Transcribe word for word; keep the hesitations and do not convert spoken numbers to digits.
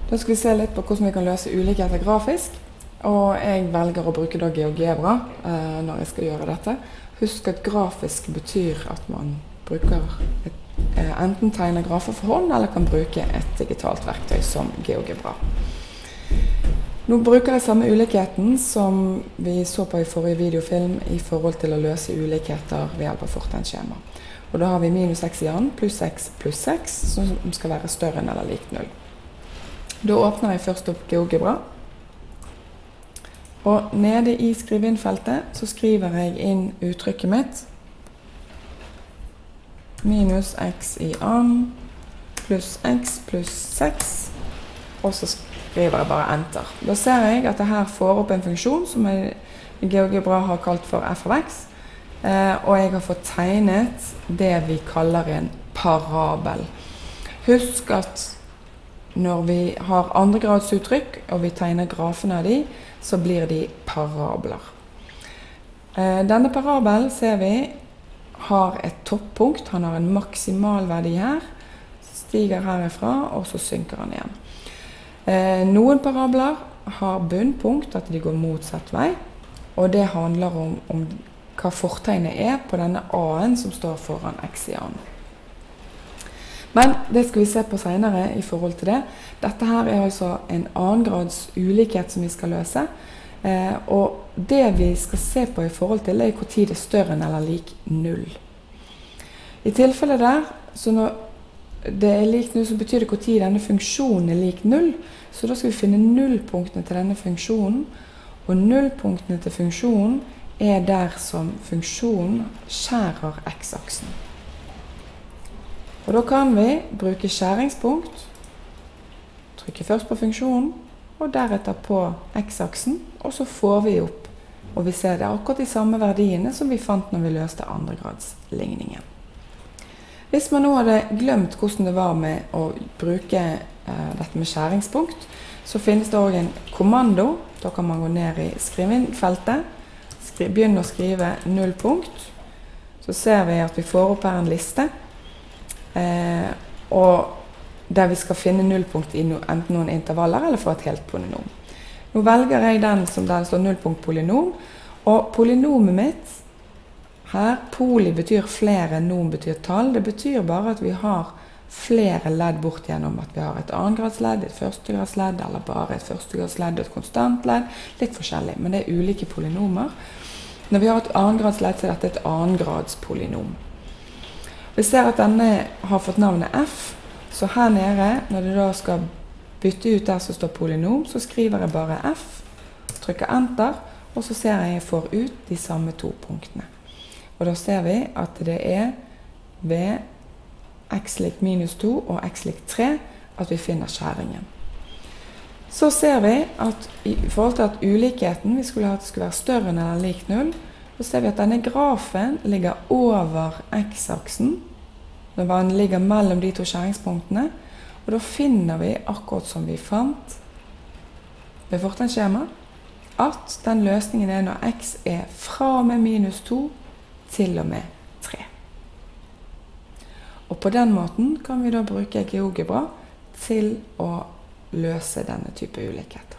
Da skal vi se litt på hvordan vi kan løse ulikheter grafisk. Og jeg velger å bruke da GeoGebra eh, når jeg skal gjøre dette. Husk at grafisk betyr at man bruker et, eh, enten tegner grafer for hånd, eller kan bruke et digitalt verktøy som GeoGebra. Nå bruker jeg samme ulikheten som vi så på i forrige videofilm i forhold til å løse ulikheter ved hjelp av fortegnsskjema. Og da har vi minus x i annen pluss x pluss seks, som skal være større enn eller lik null. Da åpner jeg først opp GeoGebra. Og nede i skrive-inn-feltet så skriver jeg inn uttrykket mitt. Minus x i annen pluss x pluss seks. Og så skriver jeg bare enter. Da ser jeg at jeg her får opp en funksjon som jeg i GeoGebra har kalt for f av x. Eh, og jeg har fått tegnet det vi kaller en parabel. Husk at når vi har andregradsuttrykk og vi tegner grafene av de, så blir de parabler. Eh, denne parabelen ser vi har et toppunkt. Han har en maksimal verdi her, stiger herifra, og så synker han igjen. Eh, noen parabler har bunnpunkt, at de går motsatt vei, og det handler om, om hva fortegnet er på denne a-en som står foran x i annen. Men det skal vi se på senere i forhold til det. Dette her er altså en annengrads ulikhet som vi skal løse. Eh, og det vi skal se på i forhold til det er hvor tid det er større enn eller lik null. I tilfelle der, så når det er lik null, så betyr det hvor tid denne funksjonen er lik null. Så da skal vi finne nullpunktene til denne funksjonen. Og nullpunktene til funksjonen er der som funksjonen skjærer x-aksen. Og da kan vi bruke skjæringspunkt, trykke først på funksjonen, og deretter på x-aksen, og så får vi opp. Og vi ser det akkurat de samme verdiene som vi fant når vi løste andregradsligningen. Hvis man nå hadde glemt hvordan det var med å bruke eh, dette med skjæringspunkt, så finnes det også en kommando. Da kan man gå ned i skrive-inn-feltet, skri, begynne å skrive nullpunkt. Så ser vi at vi får opp her en liste. Eh, og der vi skal finne nullpunkt i no, enten noen intervaller eller for et helt polynom. Nå velger jeg den som der står nullpunkt polynom, og polynomet mitt her, poly betyr flere, nom betyr tall. Det betyr bare at vi har flere ledd bort gjennom at vi har et annengradsledd, et førstegradsledd, eller bare et førstegradsledd og et konstant ledd. Litt forskjellig, men det er ulike polynomer. Når vi har et annengradsledd, så er dette et annengradspolynom. Vi ser at denne har fått navnet f, så her nede, når det da skal bytte ut der som står polynom, så skriver jeg bare f, trykker enter, og så ser jeg jeg får ut de samme to punktene. Og da ser vi at det er ved x lik minus to og x lik tre at vi finner skjæringen. Så ser vi at i forhold til at ulikheten, vi skulle ha at det skulle være større enn eller lik null, så ser vi at denne grafen ligger over x-aksen, når den ligger mellom de to skjæringspunktene, og da finner vi, akkurat som vi fant ved fortegnsskjema, at den løsningen er når x er fra og med minus to til og med tre. Og på den måten kan vi da bruke GeoGebra til å løse denne type ulikheter.